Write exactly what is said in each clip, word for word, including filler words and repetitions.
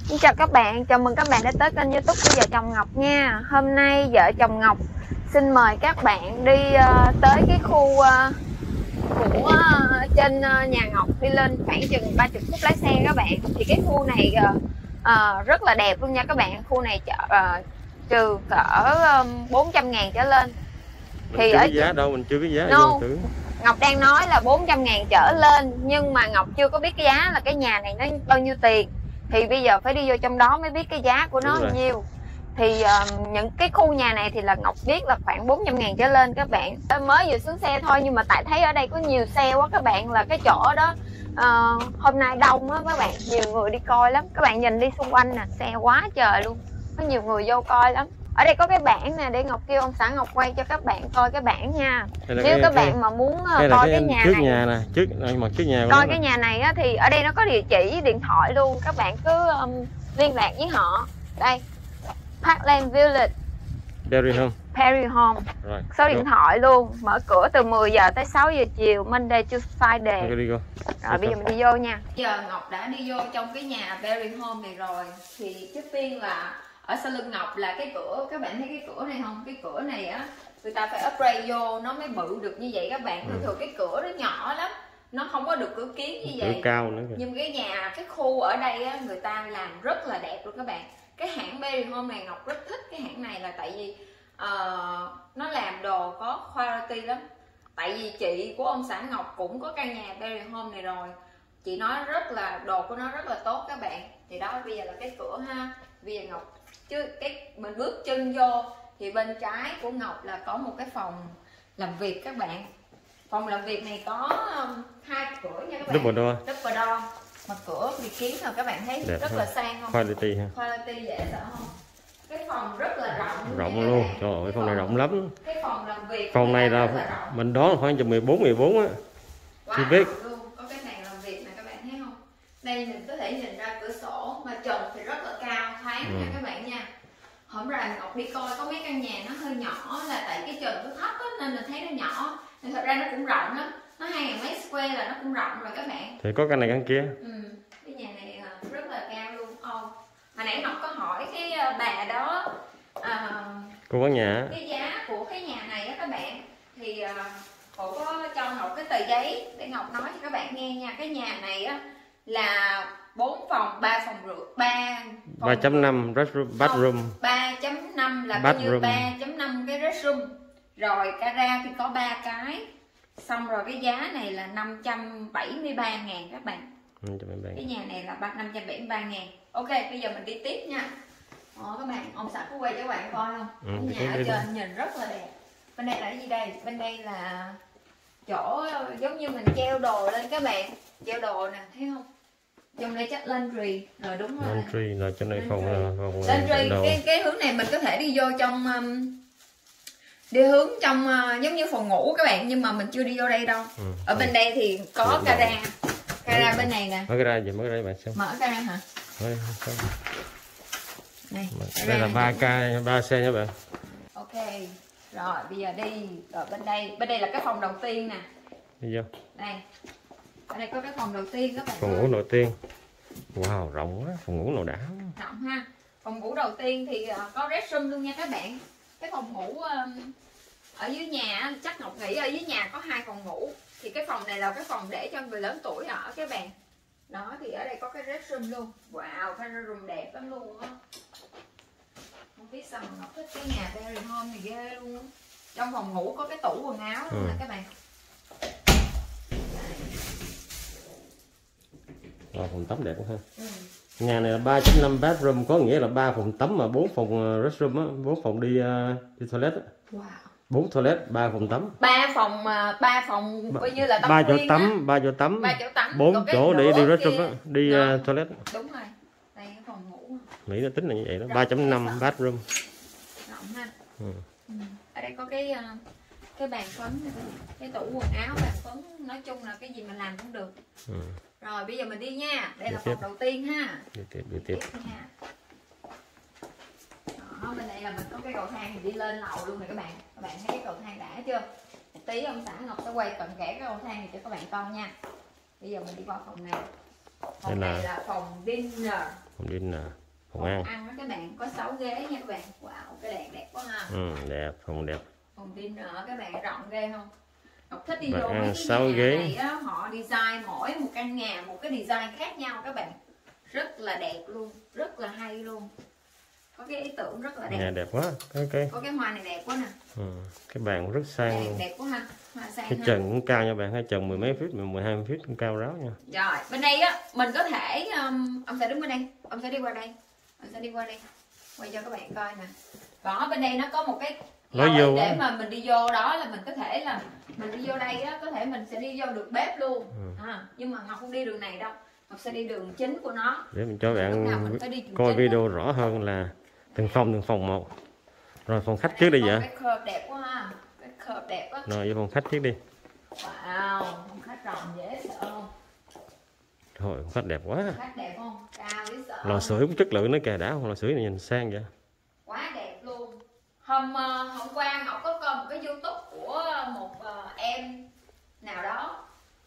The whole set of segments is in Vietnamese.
Xin chào các bạn, chào mừng các bạn đã tới kênh YouTube của vợ chồng Ngọc nha. Hôm nay vợ chồng Ngọc xin mời các bạn đi uh, tới cái khu uh, của uh, trên uh, nhà Ngọc, đi lên khoảng chừng ba mươi phút lái xe các bạn. Thì cái khu này uh, uh, rất là đẹp luôn nha các bạn. Khu này chợ uh, trừ cỡ um, bốn trăm ngàn trở lên. Mình Thì chưa ở biết giá đâu, mình chưa biết giá. no, Ngọc đang nói là bốn trăm ngàn trở lên, nhưng mà Ngọc chưa có biết cái giá là cái nhà này nó bao nhiêu tiền. Thì bây giờ phải đi vô trong đó mới biết cái giá của nó bao nhiêu. Thì uh, những cái khu nhà này thì là Ngọc biết là khoảng bốn trăm ngàn trở lên các bạn. Mới vừa xuống xe thôi, nhưng mà tại thấy ở đây có nhiều xe quá các bạn, là cái chỗ đó uh, hôm nay đông á các bạn, nhiều người đi coi lắm. Các bạn nhìn đi xung quanh nè, xe quá trời luôn, có nhiều người vô coi lắm. Ở đây có cái bảng nè, để Ngọc kêu ông xã Ngọc quay cho các bạn coi cái bảng nha. Nếu cái, các bạn cái, mà muốn coi cái, cái nhà trước này, nhà nè, trước mặt trước nhà coi cái nhà này á, thì ở đây nó có địa chỉ điện thoại luôn. Các bạn cứ um, liên lạc với họ. Đây, Parkland Village, Perry Home, Perry Home. Rồi, số điện thoại luôn, mở cửa từ mười giờ tới sáu giờ chiều, Monday to Friday. Okay, đi go. Rồi bây giờ mình đi vô nha. Giờ Ngọc đã đi vô trong cái nhà Perry Home này rồi. Thì trước tiên là ở sau lưng Ngọc là cái cửa, các bạn thấy cái cửa này không? Cái cửa này á, người ta phải upgrade vô nó mới bự được như vậy các bạn. Thường ừ. thường cái cửa nó nhỏ lắm, nó không có được cửa kiến như vậy. Cửa cao nữa kìa. Nhưng cái nhà, cái khu ở đây á, người ta làm rất là đẹp luôn các bạn. Cái hãng Perry Home này Ngọc rất thích cái hãng này là tại vì uh, nó làm đồ có quality lắm. Tại vì chị của ông xã Ngọc cũng có căn nhà Perry Home này rồi, chị nói rất là đồ của nó rất là tốt các bạn. Thì đó, bây giờ là cái cửa ha. Bây giờ Ngọc chứ cái mình bước chân vô thì bên trái của Ngọc là có một cái phòng làm việc các bạn. Phòng làm việc này có um, hai cửa nha các bạn. Double door. Double door. Mà cửa bị kiến rồi các bạn thấy đẹp rất ha. Là sang không? Quality ha. Quality dễ sợ không? Cái phòng rất là rộng. Rộng luôn. Bạn. Trời ơi, cái phòng này rộng lắm. Cái phòng làm việc. Phòng này là, là mình đoán khoảng chừng mười bốn mười bốn á. Wow, chưa biết. Luôn. Có cái bàn làm việc này các bạn thấy không? Đây mình có thể nhìn ra cửa sổ, mà trần thì rất là cao, thoáng ừ. nha các bạn nha. Hôm rồi Ngọc đi coi có mấy căn nhà nó hơi nhỏ, là tại cái trần nó thấp á, nên mình thấy nó nhỏ. Nhưng thật ra nó cũng rộng lắm, nó hai ngàn mấy square là nó cũng rộng rồi các bạn. Thì có căn này căn kia. Ừ, cái nhà này rất là cao luôn. Ồ, hồi nãy Ngọc có hỏi cái bà đó à, cô bán nhà cái giá của cái nhà này á các bạn, thì uh, cô có cho Ngọc cái tờ giấy để Ngọc nói cho các bạn nghe nha. Cái nhà này á là bốn phòng, ba phòng rưỡi, ba ba chấm năm bathroom. ba chấm năm là bao nhiêu? ba chấm năm cái restroom. Rồi cara thì có ba cái. Xong rồi cái giá này là năm trăm bảy mươi ba ngàn các bạn. năm trăm bảy mươi ba. Cái nhà này là năm trăm bảy mươi ba ngàn. Ok, bây giờ mình đi tiếp nha. Ồ, các bạn, ông xã có quay cho các bạn coi không? Ừ, cái nhà ở trên nhìn rất là đẹp. Bên đây là cái gì đây? Bên đây là chỗ giống như mình treo đồ lên các bạn. Treo đồ nè, thấy không? Trong đây chắc laundry. Rồi đúng rồi. Laundry là trong đây phòng phòng laundry. Cái cái hướng này mình có thể đi vô trong um, đi hướng trong uh, giống như phòng ngủ các bạn, nhưng mà mình chưa đi vô đây đâu. Ừ. Ở bên đây thì có cara. Cara bên này nè. Mở cara gì? Mở cara bạn xem. Mở cara hả? Đây, này, đây là ba ca ba xe nha bạn. Ok. Rồi bây giờ đi. Rồi bên đây, bên đây là cái phòng đầu tiên nè. Đi vô. Đây. Ở đây có cái phòng đầu tiên các bạn. Phòng ngủ đầu tiên. Wow, rộng quá, phòng ngủ nào đã. Rộng ha. Phòng ngủ đầu tiên thì uh, có restroom luôn nha các bạn. Cái phòng ngủ um, ở dưới nhà, chắc Ngọc nghĩ ở dưới nhà có hai phòng ngủ. Thì cái phòng này là cái phòng để cho người lớn tuổi ở các bạn. Đó, thì ở đây có cái restroom luôn. Wow, cái restroom đẹp lắm luôn á. Không biết sao mà Ngọc thích cái nhà Perry Home này ghê luôn á. Trong phòng ngủ có cái tủ quần áo luôn ừ. nè các bạn. Rồi, phòng tắm đẹp quá ha. Ừ. Nhà này là ba chấm năm bathroom, có nghĩa là ba phòng tắm mà bốn phòng restroom á, bốn phòng đi uh, đi toilet á. Wow. bốn toilet, ba phòng tắm. ba phòng ba phòng coi như là tắm ba chỗ tắm, ba chỗ tắm. ba chỗ tắm. bốn chỗ để đi restroom á, đi uh, toilet. Đúng rồi. Đây cái phòng ngủ. Mỹ nó tính là như vậy đó, ba chấm năm bathroom. Rộng ha. Ừ. Ừ. Ở đây có cái cái bàn phấn, cái tủ quần áo, bàn phấn, nói chung là cái gì mình làm cũng được. Ừ. Rồi bây giờ mình đi nha. Đây đi là tiếp. Phòng đầu tiên ha. Đi tiếp, đi tiếp. tiếp nha. Đó, bên đây là mình có cái cầu thang thì đi lên lầu luôn này các bạn. Các bạn thấy cái cầu thang đã chưa? Một tí ông xã Ngọc sẽ quay cận kẽ cái cầu thang này cho các bạn coi nha. Bây giờ mình đi vào phòng này. Phòng này là... là phòng dinner. Phòng đi nè, phòng Phòng ăn. ăn đó các bạn, có sáu ghế nha các bạn. Wow, cái đèn đẹp quá ha. Ừ, đẹp, phòng đẹp. Phòng dinner các bạn, rộng ghê không? Ngọc thích đi Bạn vô ăn mấy cái sáu nhà ghế. này á, họ design mỗi một căn nhà một cái design khác nhau các bạn. Rất là đẹp luôn, rất là hay luôn. Có cái ý tưởng rất là đẹp. Nhà đẹp quá. Cái cái Có cái hoa này đẹp quá nè. ừ, cái bàn rất sang Đẹp, luôn. đẹp quá ha. Hoa sang Cái ha. trần cũng cao nha bạn, cái trần mười mấy feet, mười hai feet cũng cao ráo nha. Rồi, bên đây á, mình có thể um, ông sẽ đứng bên đây, ông sẽ đi qua đây. Ông sẽ đi qua đây. Quay cho các bạn coi nè. Đó, bên đây nó có một cái Nói lối vô để á. mà mình đi vô đó là mình có thể là mình đi vô đây á, có thể mình sẽ đi vô được bếp luôn. Ừ. À, nhưng mà Ngọc không đi đường này đâu. Ngọc sẽ đi đường chính của nó. Để mình cho Lúc nào bạn mình phải đi đường coi chính video đó. rõ hơn là từng phòng từng phòng một. Rồi phòng khách trước đi Có vậy. cái curve đẹp quá ha. Cái curve đẹp á. Rồi vô phòng khách trước đi. Wow, phòng khách rộng dễ sợ không? Thôi phòng khách đẹp quá. Khách đẹp không? Cao dễ sợ. Lò sưởi cũng chất lượng nữa kìa, đã không, lò sưởi này nhìn sang vậy. Quá đẹp luôn. Hôm uh, hôm qua Ngọc có coi một cái YouTube của một uh, em nào đó.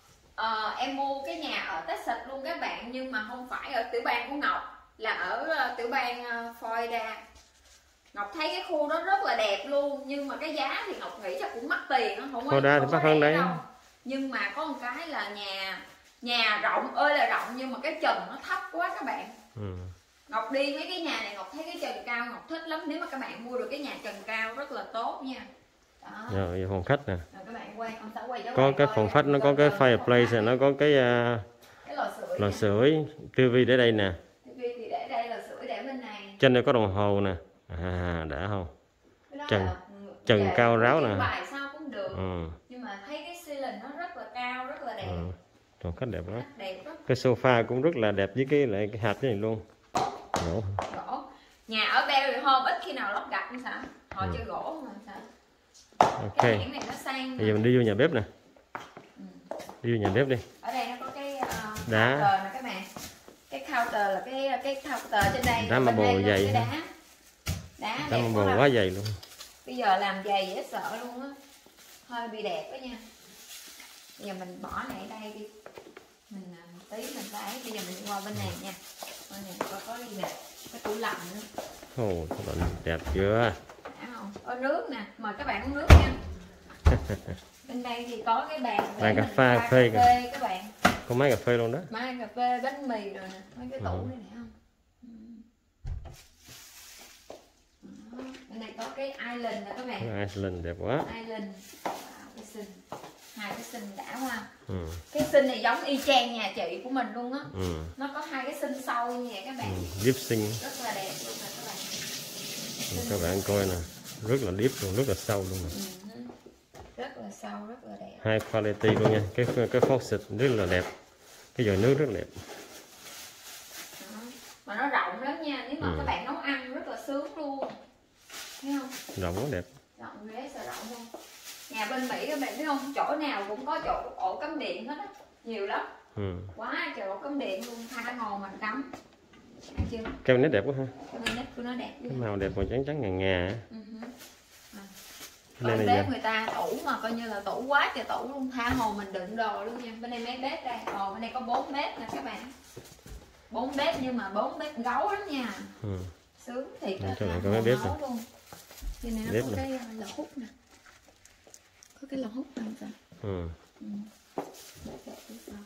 Uh, em mua cái nhà ở Texas luôn các bạn, nhưng mà không phải ở tiểu bang của Ngọc, là ở uh, tiểu bang uh, Florida. Ngọc thấy cái khu đó rất là đẹp luôn, nhưng mà cái giá thì Ngọc nghĩ chắc cũng mắc tiền, không có Florida thì mắc hơn đấy. đâu. Nhưng mà có một cái là nhà nhà rộng ơi là rộng, nhưng mà cái trần nó thấp quá các bạn. Ừ. Ngọc đi mấy cái nhà này Ngọc thấy cái trần cao Ngọc thích lắm. Nếu mà các bạn mua được cái nhà trần cao rất là tốt nha. Đó. Rồi phòng khách nè. Rồi các bạn quay, ông sẽ quay cho Có bạn cái coi phòng nè. khách nó có cái fireplace, nó có cái uh, cái lò sưởi. lò sưởi, tivi để đây nè. Tivi thì để đây, lò sưởi để bên này. Trên đây có đồng hồ nè. À, đã không? Trần là, trần dạ, cao ráo nè. bài sao cũng được. Ừ. Nhưng mà thấy cái ceiling nó rất là cao, rất là đẹp. Ừ. Phòng khách đẹp quá. Đẹp lắm. Cái sofa cũng rất là đẹp với cái lại cái hạt này luôn. Gỗ. Gỗ. Nhà ở Berry Home ít khi nào lót gạch không sao? Họ Ừ. chơi gỗ mà sao? Ok. Cái hãng này nó sang. Bây giờ mình đi vô nhà bếp nè. Ừ. Đi vô nhà bếp đi. Ở đây nó có cái uh, Đá. counter nè các bạn. Cái counter là cái cái counter trên đây. Đá Bên marble đây là dày. cái đá. Đá Đá đẹp marble quá. quá dày luôn. Bây giờ làm dày dễ sợ luôn á. Hơi bị đẹp đó nha. Bây giờ mình bỏ này ở đây đi. Mình uh, một tí mình phải. Bây giờ mình qua bên này nha. Bên này có có gì nè. Cái tủ lạnh nữa. Ồ, tủ lạnh đẹp chưa? Đã không? Có nước nè. Mời các bạn uống nước nha. Bên đây thì có cái bàn để Bàn cà mình phê, pha cà phê phê các bạn. Có máy cà phê luôn đó. Máy cà phê, bánh mì rồi nè. Mấy cái tủ Ừ. này nè không? Ừ. Đó. Bên này có cái island nè các bạn. Cái Iceland đẹp quá. Island. Wow, cái sình. Hai cái sình đã hoa. Ừ. Cái sình này giống y chang nhà chị của mình luôn á. Ừ. Nó có hai cái sình sau như vậy các bạn. Ừ. Deep sink. Rất là đẹp luôn nè các bạn. Ừ, các bạn coi nè, rất là deep luôn, rất là sâu luôn nè. Ừ. Rất là sâu, rất là đẹp. High quality luôn nha. Cái cái faucet rất là đẹp. Cái vòi nước rất là đẹp. Đó. Mà nó rộng lắm nha, nếu mà Ừ. các bạn nấu ăn rất là sướng luôn. Thấy không? Rộng quá đẹp. Rộng ghế sợ rộng không? Nhà bên Mỹ các bạn biết không? Chỗ nào cũng có chỗ ổ cắm điện hết á. Nhiều lắm. Ừ. Quá trời ổ cắm điện luôn, tha hồ mình cắm. Thấy chưa? Cái nét đẹp quá ha. Cái bên nét của nó đẹp Cái chứ. màu đẹp màu trắng trắng ngà ngà á. Ừ. À. Đây Coi này bếp giờ. người ta tủ mà coi như là tủ quá trời tủ luôn, tha hồ mình đựng đồ luôn nha. Bên đây mấy bếp đây, ồ bên đây có bốn bếp nè các bạn. Bốn bếp nhưng mà bốn bếp gấu lắm nha. Ừ. Sướng thiệt Để á, cho bạn tha coi hồ mấy bếp nấu nè. luôn. Trên này nó Bếp có nè. cái uh, lò hút nè. Có cái lò hút nè sao? Ừ. Ừ. Bếp đẹp biết sao?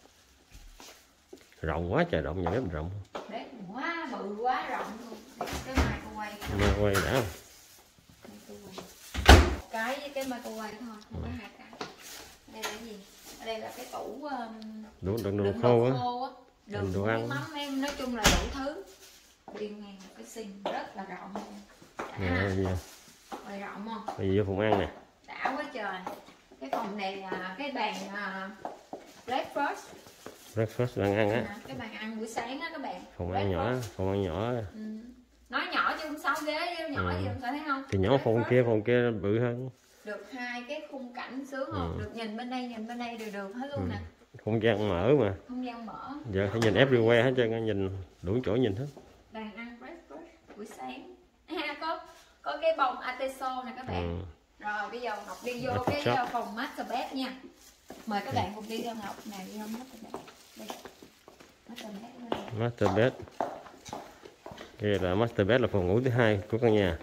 Rộng quá trời, rộng, nhà bếp rộng. Bếp quá bự quá rộng luôn. Cái microwave. Mà quay đã không? Microwave. Một cái với cái microwave thôi, không có hai cái. Ở đây là cái gì? Ở đây là cái tủ um, Đủ đựng đồ đựng khô á. khô á. Đựng Đựng đồ nước ăn. mắm em, nói chung là đủ thứ. Điên ngang một cái sink rất là rộng luôn. Nè, Đã. bây giờ, Rồi rộng không? bây giờ vô phòng ăn nè. Đã quá trời. Cái phòng này là cái bàn uh, breakfast. Breakfast bạn ăn á. À, cái bàn ăn buổi sáng á các bạn. Phòng ăn nhỏ, phòng ăn nhỏ. Ừ. Nói nhỏ chứ không sáu ghế chứ nhỏ Ừ. gì không phải thấy không? Thì nhỏ phòng Breakfast. kia, phòng kia bự hơn. Được hai cái khung cảnh sướng không? Ừ. Được nhìn bên đây nhìn bên đây đều được hết luôn Ừ. nè. Không gian mở mà. Không gian mở. Giờ phải nhìn everywhere hết trơn, nhìn đủ chỗ nhìn hết. Bàn ăn breakfast buổi sáng. À, có có cái bông atesol nè các bạn. Ừ. Rồi bây giờ Ngọc đi vô Master cái shop. uh, phòng master bed nha. Mời các bạn cùng đi theo Ngọc nè, đi vô master bed. Đây. Master bed bên đây. Master bed. Đây là master bed, là phòng ngủ thứ hai của căn nhà.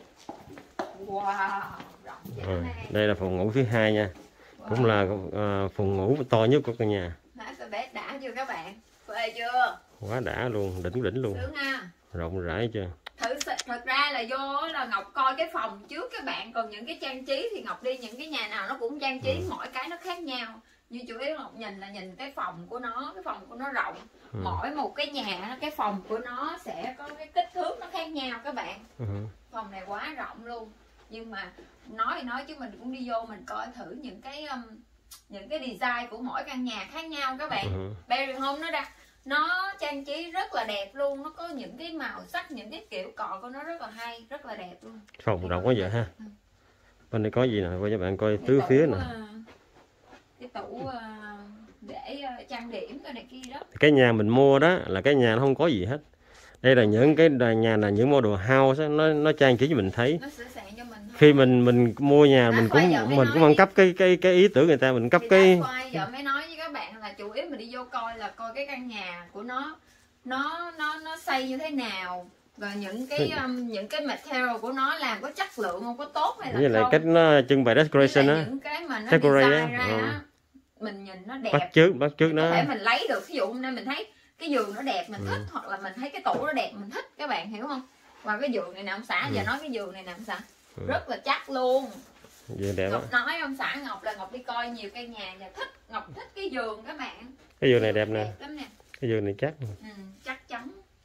Wow, rộng Rồi, đây là phòng ngủ thứ hai nha. Wow. Cũng là uh, phòng ngủ to nhất của căn nhà. Master bed đã chưa các bạn? Phê chưa? Quá đã luôn, đỉnh đỉnh luôn. Sướng ha. Rộng rãi chưa? Thử thật ra là vô là Ngọc coi cái phòng trước các bạn, còn những cái trang trí thì Ngọc đi những cái nhà nào nó cũng trang trí, ừ. mỗi cái nó khác nhau. Nhưng chủ yếu Ngọc nhìn là nhìn cái phòng của nó, cái phòng của nó rộng. Ừ. Mỗi một cái nhà, cái phòng của nó sẽ có cái kích thước nó khác nhau các bạn. Ừ. Phòng này quá rộng luôn. Nhưng mà nói thì nói chứ mình cũng đi vô mình coi thử những cái um, những cái design của mỗi căn nhà khác nhau các bạn. Ừ. Berry Home nó ra nó trang trí rất là đẹp luôn, nó có những cái màu sắc, những cái kiểu cọ của nó rất là hay, rất là đẹp luôn. Phòng rộng quá vậy ha. Ừ. Bên đây có gì nè, coi cho bạn coi tứ phía nè. Cái tủ để trang điểm cái này kia đó. Cái nhà mình mua đó là cái nhà nó không có gì hết. Đây là những cái nhà là những model house đó, nó nó trang trí cho mình thấy. Nó sửa soạn cho mình thôi. Khi mình mình mua nhà mình cũng mình cũng ăn cắp cái cái cái ý tưởng người ta, mình cấp cái. Giờ mới nói với các bạn là chủ yếu mình đi vô coi là coi cái căn nhà của nó nó nó nó xây như thế nào, rồi những cái um, những cái material của nó làm có chất lượng không, có tốt hay là như không. Là cách nó trưng bày decoration á, những cái mà nó design ra ừ. á, mình nhìn nó đẹp. Bắt chước bắt chước nó. Có thể mình lấy được, ví dụ hôm nay mình thấy cái giường nó đẹp mình ừ. thích, hoặc là mình thấy cái tủ nó đẹp mình thích, các bạn hiểu không? Và cái giường này nè ông xã, ừ. giờ nói cái giường này nè ông xã, ừ. rất là chắc luôn. Đẹp Ngọc đó. Nói ông xã Ngọc là Ngọc đi coi nhiều căn nhà và thích, Ngọc thích cái giường các bạn. Cái giường này đẹp nè. Đẹp lắm nè. Cái giường này chắc. Ừ, chắc chắn.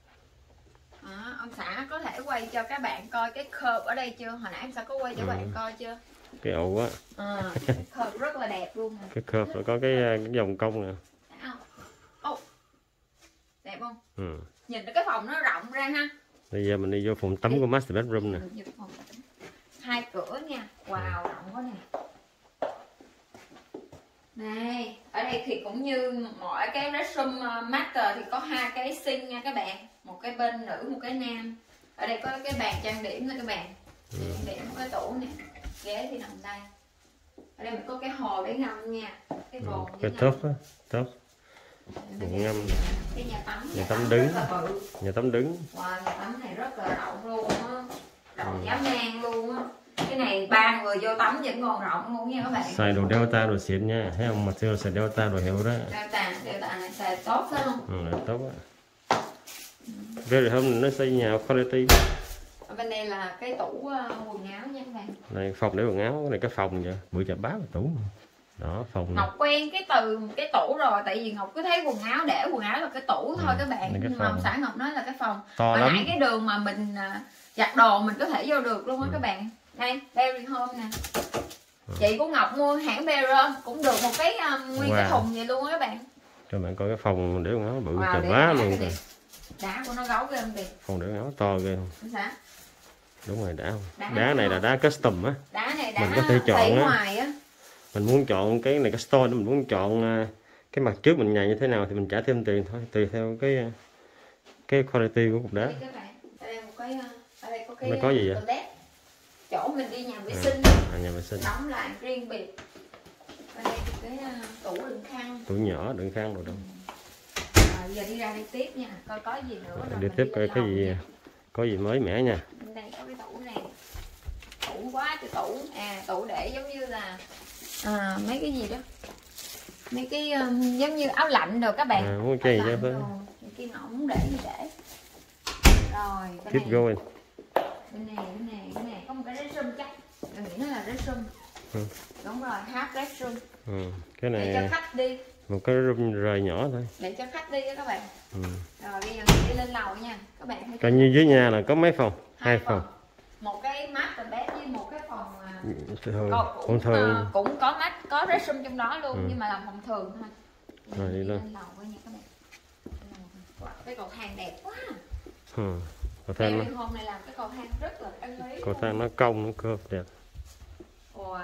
À, ông xã có thể quay cho các bạn coi cái curve ở đây chưa? Hồi nãy ông xã có quay cho ừ. bạn coi chưa? Cái ụ á. À, cái curve rất là đẹp luôn. Cái curve rồi có cái, cái vòng cong nè. Oh. Đẹp không? Ừ. Nhìn cái phòng nó rộng ra ha. Bây giờ mình đi vô phòng tắm đi. Của master bedroom nè. Hai cửa nha. Wow, ừ. rộng quá nè. Này, ở đây thì cũng như mọi cái restroom master thì có hai cái sink nha các bạn. Một cái bên nữ, một cái nam. Ở đây có cái bàn trang điểm nè các bạn. Ừ. Trang điểm cái tủ nè. Ghế thì nằm đây. Ở đây mình có cái hồ để ngâm nha. Cái bồn ừ. Cái top á, top. Bồn ngâm. Cái nhà tắm, nhà tắm đứng. Nhà tắm đứng. Wow, nhà tắm này rất là rộng luôn á. Rộng ừ. dám ngang luôn á. Cái này ba người vô tắm vẫn còn rộng luôn nha các bạn. Xài đồ Delta đồ xịn nha, thấy không? Mà xưa xài Delta đồ hiệu đó. Delta, Delta này xài tốt phải không? Ừ, là tốt á. Berry Home nó xây nhà quality. Ở bên đây là cái tủ quần áo nha các bạn. Này phòng để quần áo, cái này cái phòng vậy, bự chà bá là tủ. Đó, phòng. Ngọc quen cái từ cái tủ rồi, tại vì Ngọc cứ thấy quần áo để quần áo là cái tủ thôi ừ, các bạn. Nhưng mà ông xã Ngọc nói là cái phòng. To lắm. Nãy cái đường mà mình giặt đồ mình có thể vô được luôn á ừ. các bạn. Đây, Berry Home nè. Ừ. Chị của Ngọc mua hãng Berry Home cũng được một cái um, nguyên wow. cái thùng vậy luôn á các bạn. Cho bạn coi cái phòng để quần áo bự wow, chà bá luôn kìa. Đá của nó gấu ghê không kìa. Phòng để quần áo to ghê không? Sao? Đúng rồi, đá không? Đá, đá này là đá custom á. Đá này đá mình có thể chọn á. Ngoài á. Mình muốn chọn cái này cái store đó, mình muốn chọn cái mặt trước mình nhảy như thế nào thì mình trả thêm tiền thôi, tùy theo cái cái quality của cục đá. Đây các bạn, ở đây một cái ở đây có cái nó có gì vậy? toilet. Chỗ mình đi nhà vệ sinh. À, nhà vệ sinh. Đóng lại riêng biệt. Ở đây cái tủ đựng khăn. Tủ nhỏ đựng khăn rồi đâu. À, giờ đi ra đi tiếp nha, coi có gì nữa. À, đi tiếp coi cái gì nha. Có gì mới mẻ nha. Bên đây có cái tủ này. Tủ quá trời tủ. À, tủ để giống như là à, mấy cái gì đó. Mấy cái um, giống như áo lạnh rồi các bạn. À, muốn cái gì chứ phải. Cái nọ muốn để gì để. Rồi, bên Keep này. going. Bên này, bên này, bên này có một cái restroom chắc. Mình nghĩ nó là restroom. Ừ. Đúng rồi, half restroom. Ừ. Cái này để cho khách đi. Một cái room rời nhỏ thôi. Để cho khách đi đó các bạn. Ừ. Rồi bây giờ mình đi lên lầu nha. Các bạn thấy. Coi như dưới nhà là có mấy phòng? Hai, Hai phòng. phòng. Một cái master bed với một cái phòng thường. Cũng, cũng thường. Uh, cũng có mắt có restroom trong đó luôn ừ. nhưng mà làm phòng thường thôi. Rồi đi lên. Lầu nha các bạn. Wow, cái cầu thang đẹp quá. Ừ. Cầu thang nó. Hôm nay làm cái cầu thang rất là ưng ý. Cầu thang nó cong nó curve đẹp. Wow.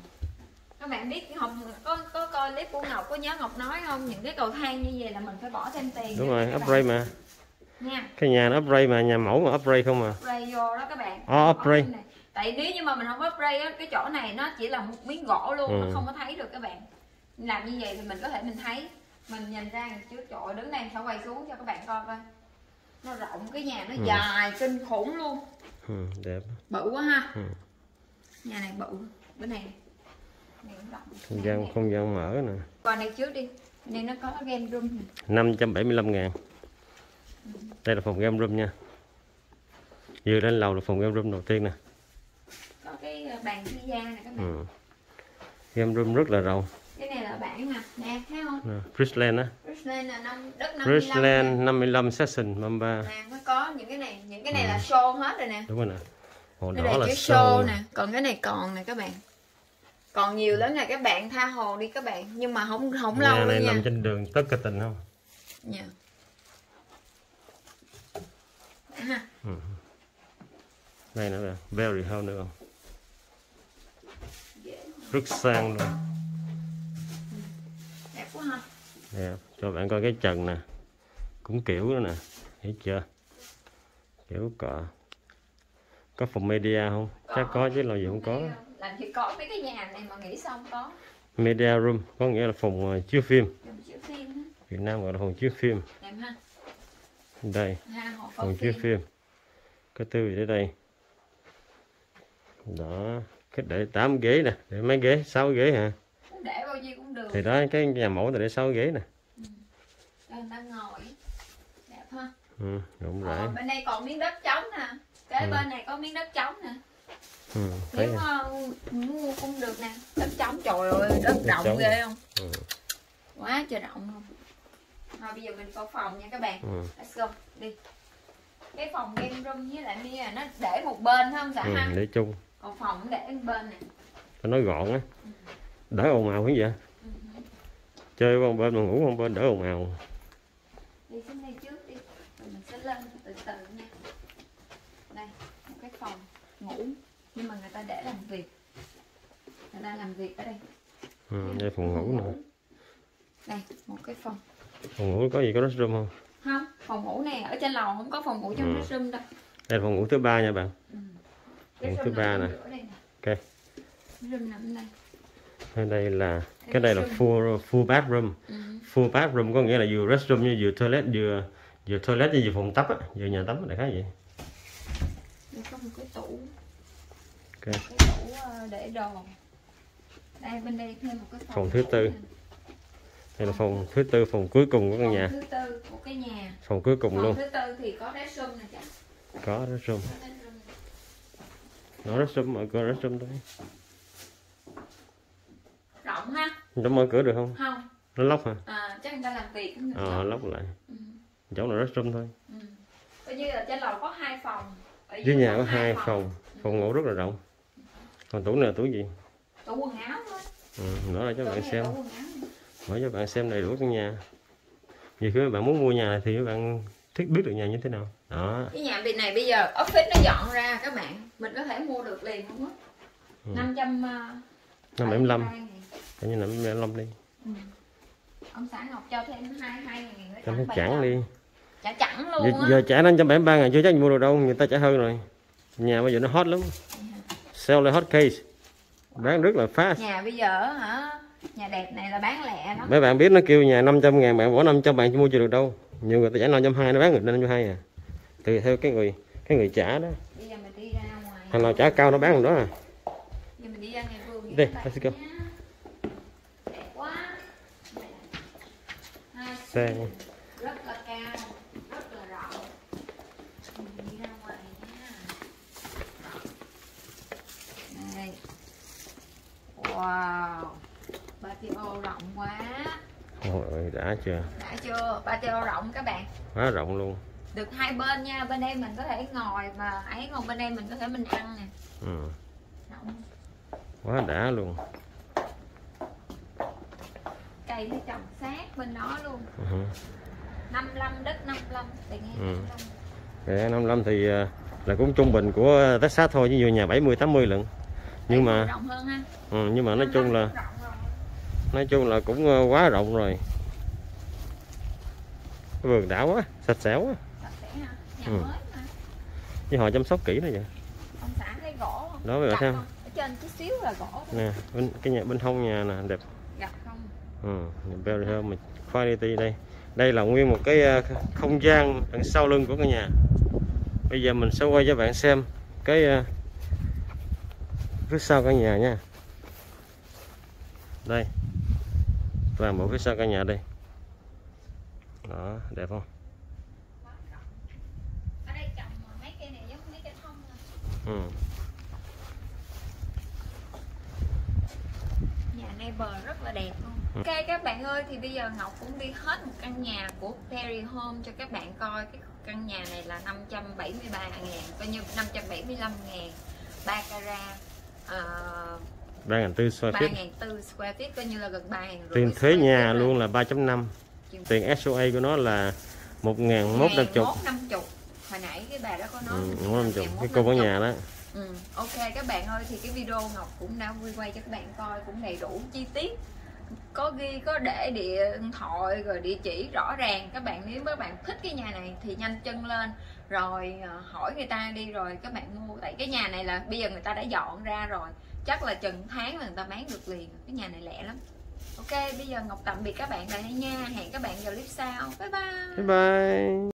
Các bạn biết không, có có coi clip của Ngọc, có nhớ Ngọc nói không, những cái cầu thang như vậy là mình phải bỏ thêm tiền. Đúng rồi, upgrade mà. Nha. Cái nhà nó upgrade mà, nhà mẫu mà upgrade không à. Upgrade vô đó các bạn. Ờ, oh, upgrade. Tại nếu như mà mình không upgrade á, cái chỗ này nó chỉ là một miếng gỗ luôn, ừ. nó không có thấy được các bạn. Làm như vậy thì mình có thể mình thấy, mình nhìn ra trước, trời đứng đây phải quay xuống cho các bạn coi coi. Nó rộng, cái nhà nó ừ. dài kinh khủng luôn. Ừ, đẹp. Bự quá ha. Ừ. Nhà này bự. Bữa này này cũng rộng. Không gian, không gian mở nè. Qua đây trước đi. Nên nó có game room này. năm trăm bảy mươi lăm ngàn. Ừ. Đây là phòng game room nha. Vừa lên lầu là phòng game room đầu tiên nè. Có cái bàn pizza này các bạn. Ừ. Game room rất là rộng. Cái này là bảng nè, nè thấy không? Bridgeland á. Bridgeland là năm đất năm mươi lăm. Bridgeland năm mươi lăm session number. Nè, nó có những cái này, những cái này ừ. là show hết rồi nè. Đúng rồi nè. Màu Cái đỏ này là chữ show, show nè, còn cái này còn nè các bạn. Còn nhiều lắm nè các bạn, tha hồ đi các bạn, nhưng mà không không lâu nhà này đâu nha. nằm trên đường Tất Cả Tình không? Nha. Ha. Ừ. Đây nữa là very house nữa không? Rất sang luôn. Đẹp quá ha. Đẹp. Cho bạn coi cái trần nè. Cũng kiểu nữa nè. Thấy chưa? Kiểu cọ. Có phòng media không? Có. Chắc có chứ làm gì không có. Làm gì có mấy cái nhà này mà nghĩ xong có. Media room có nghĩa là phòng uh, chiếu phim. Phòng chiếu phim á. Việt Nam gọi là phòng chiếu phim. Đẹp ha. Đây. Ha, họ có Phòng chiếu phim. Có tư vị ở đây. Đó. Cái để tám ghế nè. Để mấy ghế? sáu ghế hả? Để bao nhiêu cũng được. Thì đó cái nhà mẫu là để sáu ghế nè. Ừ. Đây người ta ngồi. Đẹp ha. Ừ, rộng Ờ, rãi. bên đây còn miếng đất trống nè. Cái Ừ. bên này có miếng đất trống nè. Ừ, thấy Nếu à. uh, mua cũng được nè. Đất trống trời ơi, đất Đất rộng trống. ghê không? Ừ. Quá trời rộng không? Thôi bây giờ mình vào phòng nha các bạn. Ừ. Let's go, đi. Cái phòng game room với lại Mia nó để một bên phải không dạ Ừ, ha? để chung. Còn phòng cũng để một bên nè. Phải nói gọn á. Ừ. Đỡ ồn ào như vậy. Ừ. Chơi qua một bên mà ngủ qua một bên đỡ ồn ào. Đi xuống đây trước đi. Rồi mình sẽ lên từ từ nha. Đây, một cái phòng ngủ. Nhưng mà người ta để làm việc. Người ta làm việc ở đây. Ừ, đây phòng ngủ nữa. Đây, một cái phòng. Phòng ngủ có gì có restroom không? Không, phòng ngủ này ở trên lầu không có phòng ngủ trong Ừ. restroom đâu. Đây là phòng ngủ thứ ba nha bạn. Ừ. Phòng Restroom thứ ba nằm nè. ở giữa đây nè. Ok. Restroom nằm ở đây. Ở đây là Cái cái đây là restroom. full full bathroom. Ừ. Full bathroom có nghĩa là vừa restroom như vừa toilet vừa vừa toilet như vừa phòng tắm á, vừa nhà tắm đại khái vậy. Đây có một cái tủ. Ok. Cái tủ ờ, để đồ. Đây bên đây thêm một cái phòng. Phòng thứ tủ tư. nè. Đây là phòng thứ tư, phòng cuối cùng của căn Phòng nhà. thứ tư của cái nhà. Phòng cuối cùng Phòng luôn. thứ tư thì có restroom nè chắc. Có restroom. Có restroom nè. Nó restroom mở cửa restroom đây. Rộng ha? Nó mở cửa được không? Không. Nó lóc hả? À, chắc người ta làm việc cũng Ờ, lóc lại. Ừ. Chỗ là restroom thôi. Ừ. Coi như là trên lầu có hai phòng. Ở Dưới nhà có hai phòng. Phòng ngủ rất là rộng. Còn tủ này là tủ gì? Tủ quần áo thôi. Ừ, mở ra cho Tủ bạn này xem. tủ quần áo này. Mở cho bạn xem đầy đủ căn nhà. Vì khi các bạn muốn mua nhà thì các bạn thích biết được nhà như thế nào. Đó. Cái nhà này bây giờ office nó dọn ra các bạn, mình có thể mua được liền không á? Ừ. năm trăm năm bảy mươi lăm. Coi như năm bảy mươi lăm đi. Ừ. Ông xã Ngọc cho thêm hai hai ngàn nữa. Cho nó chẳng đi. Trả chẳng luôn Giờ, á. giờ trả năm trăm bảy mươi ba ngàn chưa chắc mua được đâu, người ta trả hơn rồi. Nhà bây giờ nó hot lắm. Sell là hot case. Bán rất là fast. Nhà bây giờ hả? Nhà đẹp này là bán lẹ lắm. Mấy bạn biết nó kêu nhà năm trăm ngàn, bạn bỏ năm trăm bạn chưa mua chưa được đâu. Nhiều người ta trả năm trăm hai mươi nó bán người năm trăm hai mươi à. Tùy theo cái người cái người trả đó. Bây giờ mình đi ra ngoài. Thằng nào trả cao nó bán đó à. Giờ mình đi ra ngày vườn. Đi, let's go. Đẹp quá. Xe. Rất là cao, rất là rộng. Mình đi ra ngoài nha. Đây. Wow. Patio rộng quá. Ôi đã chưa? Đã chưa? Patio rộng các bạn. Quá rộng luôn. Được hai bên nha, bên đây mình có thể ngồi mà ấy, còn bên đây mình có thể mình ăn nè. Ừ. Rộng. Quá đã luôn. Cây nó trồng sát bên đó luôn. Uh-huh. năm mươi lăm đất năm mươi lăm, tiền nghe Ừ. năm mươi lăm. Để năm mươi lăm thì là cũng trung bình của Texas thôi, chứ nhiều nhà bảy mươi tám mươi lận. Nhưng mà rộng hơn ha. ừ, nhưng mà nói chung là rộng rồi. nói chung là cũng quá rộng rồi. Cái vườn đã quá, sạch sẽ quá. Sạch sẽ ha. Nhà Ừ. mới mà. Với họ chăm sóc kỹ nữa vậy. Ông xã thấy gỗ không? Đó, bây giờ Gặp xem. không? Ở trên chút xíu là gỗ đó. Nè, bên cái nhà bên hông nhà nè đẹp. Gặp không? Ừ, Berry Home, quality đây. Đây là nguyên một cái không gian đằng sau lưng của căn nhà. Bây giờ mình sẽ quay cho bạn xem cái phía sau căn nhà nha. Đây, toàn bộ phía sau căn nhà đây. Đó, đẹp không? Ở đây trồng mấy cây này giống mấy cây thông. Ừ. Nhà neighbor rất là đẹp luôn. Ok các bạn ơi, thì bây giờ Ngọc cũng đi hết một căn nhà của Perry Home cho các bạn coi. Cái căn nhà này là năm trăm bảy mươi ba ngàn, coi như năm trăm bảy mươi lăm ngàn, ba cara, uh, ba nghìn tư square feet. ba nghìn tư square feet, coi như là gần ba nghìn. Tiền thuế nhà luôn là ba chấm năm. Tiền ét ô a của nó là một nghìn một trăm năm mươi. Hồi nãy cái bà đó có nói ừ, năm mươi cái cô bán nhà đó. Ừ. Ok các bạn ơi, thì cái video Ngọc cũng đã quay cho các bạn coi cũng đầy đủ chi tiết, có ghi có để điện thoại rồi địa chỉ rõ ràng. Các bạn nếu các bạn thích cái nhà này thì nhanh chân lên rồi hỏi người ta đi rồi các bạn mua. Tại cái nhà này là bây giờ người ta đã dọn ra rồi, chắc là chừng tháng là người ta bán được liền. Cái nhà này lẹ lắm. Ok bây giờ Ngọc tạm biệt các bạn tại đây nha, hẹn các bạn vào clip sau. Bye bye. Bye bye.